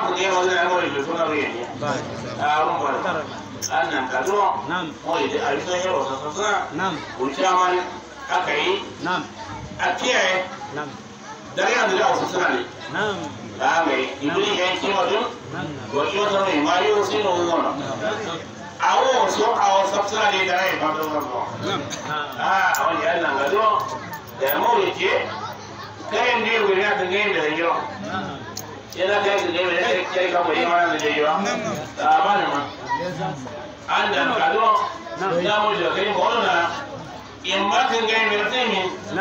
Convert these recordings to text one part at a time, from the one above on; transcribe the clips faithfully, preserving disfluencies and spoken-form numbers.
ku ne wani na mori da suna ruwa ne a run ba annan ka zo mori da arisan yawa sassa suna wuce man aka yi a kiyaye dare yanzu da wasu suna ne a mai ibili yan kima dun wasu wata mai mariyo sai na wuzon awo so awo suna ne da rai ba don zarzo a wani yan nan ga zo da mori ce kayan ne wuri na kan gani da zanyo yana kai ga gani da kai kan wuri ma da zanyo a ba ne ma an da ka zo ya mu da kai mu na in ma kan gani da timi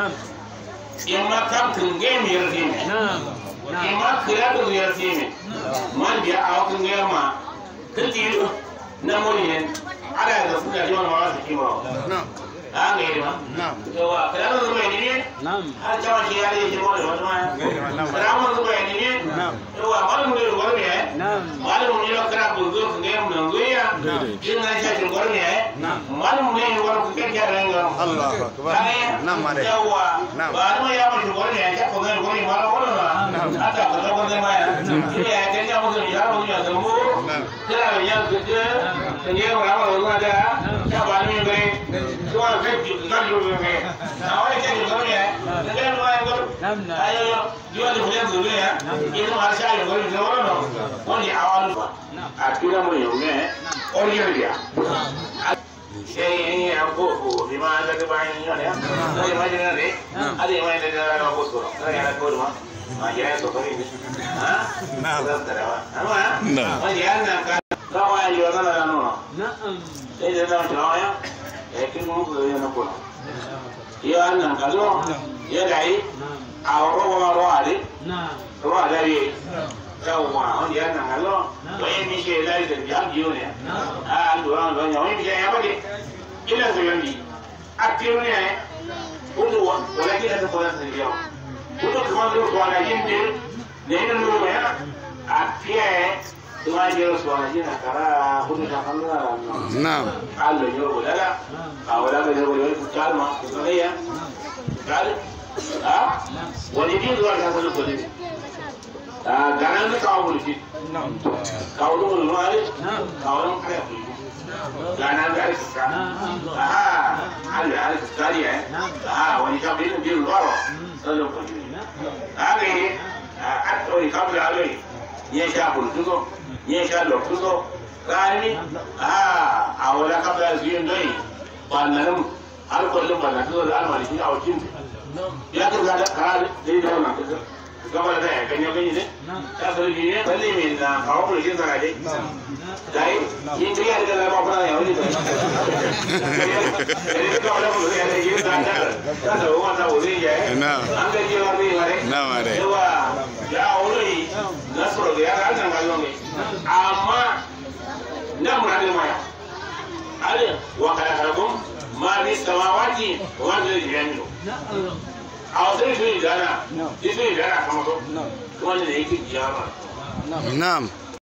in ma kan kan gani da timi in ma kira da ya timi man biya a kan gani ma kan ti na mu ne ala da su da yawan ma su kima an ga yi ma yawa kira da zuwa ne har cewa shi ya yi shi mawai wata ma kira zuwa ne yawa malamu ne gwar ne malamu ne kira bunzo ku ne mu nan goya yin na shi shi gwar ne malamu ne gwar ku kai ya ranga Allah akbar nan ma dai yawa ba mu ya mu gwar ne ya ko ne gwar ne mala wala ata ko da gwar ne ma ya ya kai ya mu ya mu ya zambo kira ya ku je ne wa ma wala da ya ba ni bai to Nggak dulu ni, awalnya jadi dulu ya, nanti lumayan dulu. Ayo, dia ada punya dulu ya, itu harus saya dulu dulu dulu. Oh ni awal dulu, akhirnya mau yang ni, oh dia dia. Saya ini aku, di mana ada kebanyakan ya, di mana ada ni, ada yang mana ada aku suruh, ada yang aku rumah, macam itu kau ini, ah, sudah terima, apa ya? Macam nak kau yang jual mana anu? Saya dah tahu ya. Ekin mau beli yang apa? Ia anak kalau ia dari awal awal hari, awal dari jauh mah, dia anak kalau boleh misal dari terjang jauh ni, ah dua orang banyak ni misal apa ni? Kita sekarang ni, aktif ni, untuk boleh kita sekolah sendiri. Untuk kemana sekolah lagi ni, ni dulu ya, aktif. Cuma dia sekolah ni nak cara untuk jangan lupa. Nah. Kalau dia boleh lah, kalau dia boleh putar mah, boleh ya. Putar, ah, boleh dia dua kali boleh. Ah, jangan ni kau boleh. Kau tu boleh boleh, kau orang kaya boleh. Jangan ada sekarang. Ah, ada ada sekarang ya. Ah, wanita bila dia luar, selalu boleh. Ah, ni, ah, atau kau boleh. Ye siapa tu? Ye siapa tu? Kami ah awalnya kami azin doi, pandangan alkohol itu pandangan itu almari ini awal cinta. Ya tu ada kalau di dalam itu, kalau ada yang kenya kenya ni, saya sendiri ni beli minta kau boleh cinta aja. Jadi ini dia ada dalam apa yang ini. Jadi kalau ada boleh ada yang cinta, saya orang tahu boleh je. Anda jiwa ni mari. Jiwa, ya oleh. Nasro dia kan kalau ni, ama nak berada mana? Ada wakala kalakum, mari samawati, wajib janju. Awak sendiri sendiri jana, sendiri jana kamu tu, kamu ni ikut jama. Enam.